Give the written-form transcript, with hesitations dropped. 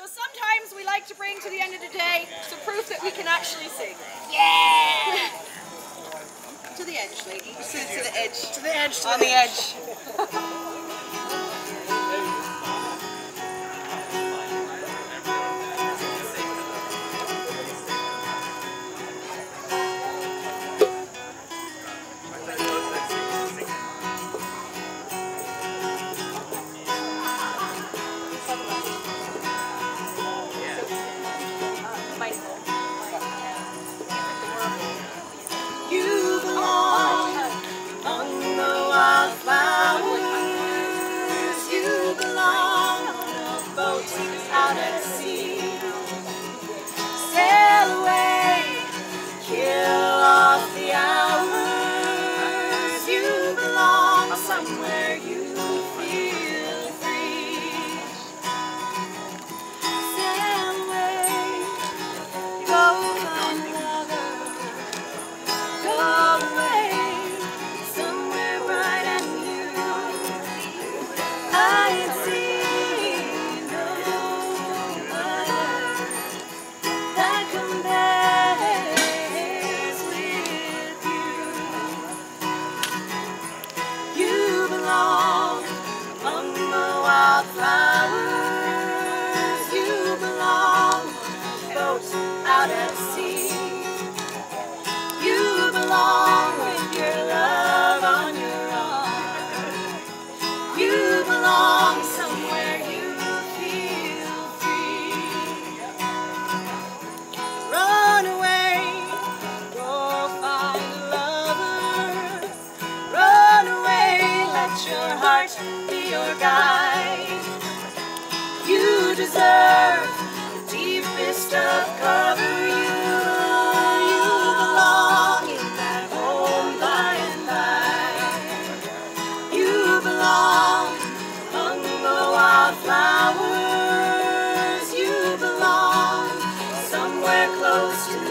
sometimes we like to bring to the end of the day some proof that we can actually sing. Yeah! To the edge, lady. To the edge. To the edge, On the edge. You belong among the wildflowers. You belong on a boat out at sea. Sail away, kill off the hours. You belong somewhere you feel free. Sail away, go find another. Go away, somewhere bright and new. I ain't seen no other that compares with you. You belong among the wildflowers. You belong on boats out at sea. You belong with your love on your arm. You belong somewhere you feel free. Run away, go find a lover. Run away, let your heart be your guide. You deserve the deepest of cover. You belong in that home by and by. You belong among the wildflowers. You belong somewhere close to